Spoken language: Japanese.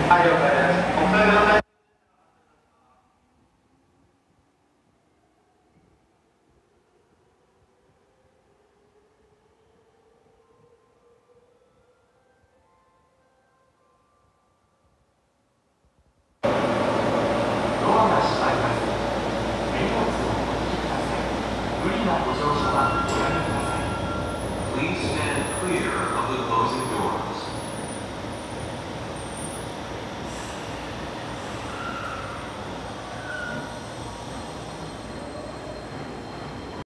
はい、了解です。お二人のドアが閉まります。荷物をお引きください。無理なご乗車はおやめください。Please stand clear